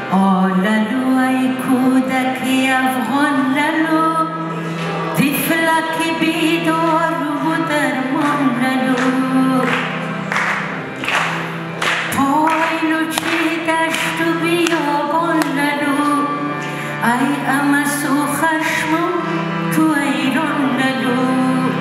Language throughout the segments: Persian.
آلالو ای کودکی افغان لالو طفلک بیدار و درمان لالو پایلو چی دشت و بیابان لالو ای امس و خشم تو ایران لالو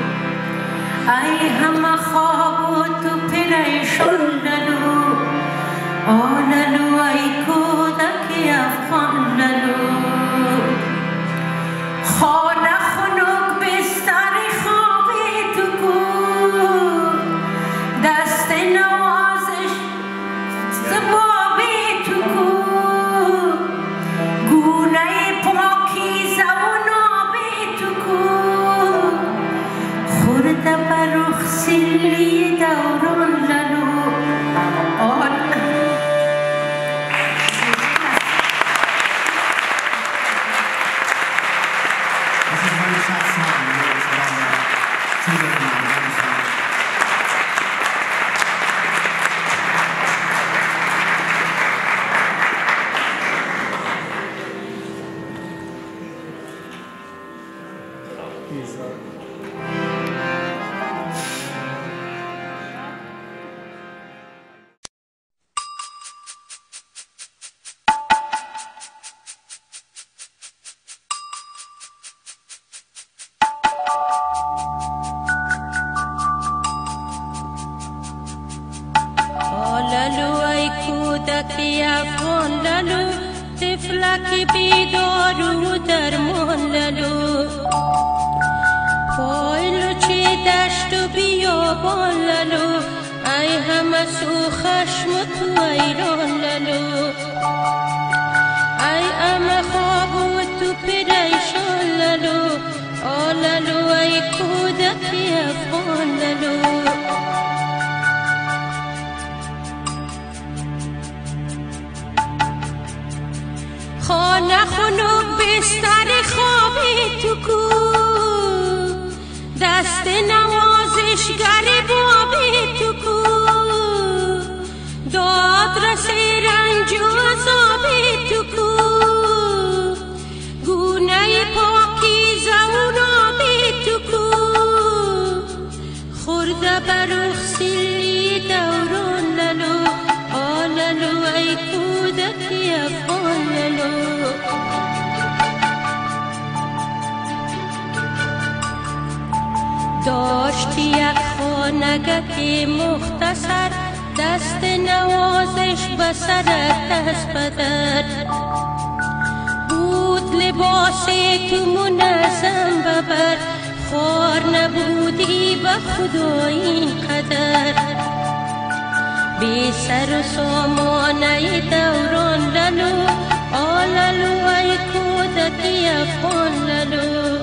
ای همه خواب و تو پریشان لالو آلالو ای کودکی افغان لالو خانه خنک بستر خوابی تو کو دست نوازش زبابی تو کو گونه پاکیزه و نابی تو کو خورده بر رخ سیلی دوران لالو کودکی افغان لالو طفلک بیدار و درمان لالو پایلو چی دشت و بیابان لالو ای همه سو خشم تو ایران لالو ای همه خواب و تو پریشان لالو آلالو ای کودکی افغان لالو خانه خنک بستر خوابی تو کو دست نوازشگر بابی تو کو داد رسی رنج و عذابی تو کو گونه پاکیزه و نابی تو کو خورده بر رخ سیلی دوران لالو آلالو ای کودکی افغان لالو داشتی یک خانگی مختصر دست نوازش به سرت دست بدر بود لباس تو منظم ببر خوار نبودی به خدا این قدر بی سر و سامانه دوران لالو آلالو ای کودکی افغان لالو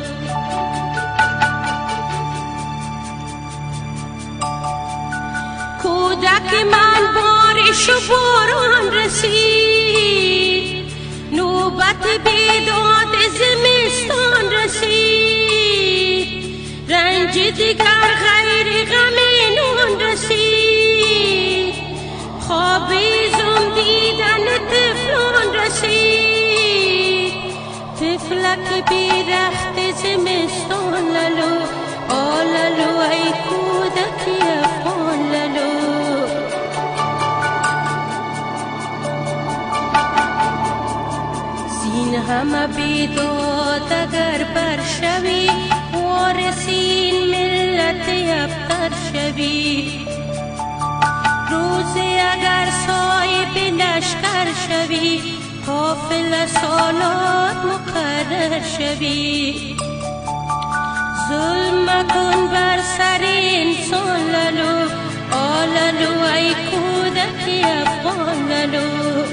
کودک من بارش و باران رسید نوبت بیداد زمستان رسید رنج دیگر غیر غم نون رسید خوابیزم دیدن طفلان رسید طفلک بیرخت زمستان لالو آلالو ای کودکی افغان لالو زین همه بیداد اگر برشوی وارثین ملت ابتر شوی روزی اگر صاحب لشکر شوی قافله سالات مقرر شوی ظلم مکن بر سر انسان لالو آلالو ای کودکی افغان لالو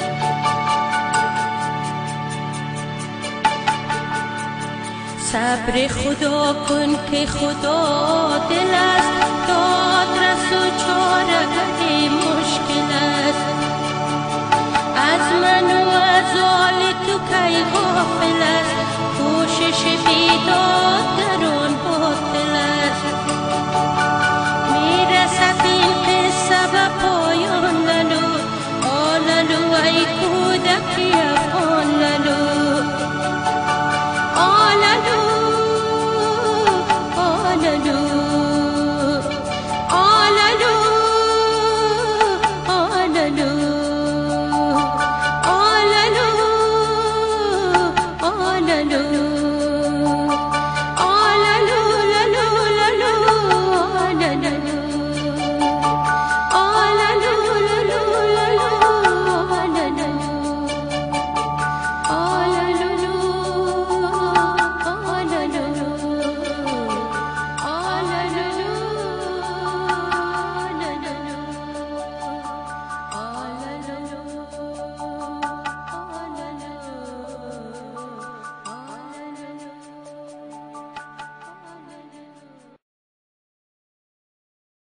صبر خدا کن که خدا دل است دادرس و چاره‌گه مشکل است از من و از آل تو کی غافل است کوشش بیداد در آن باطل است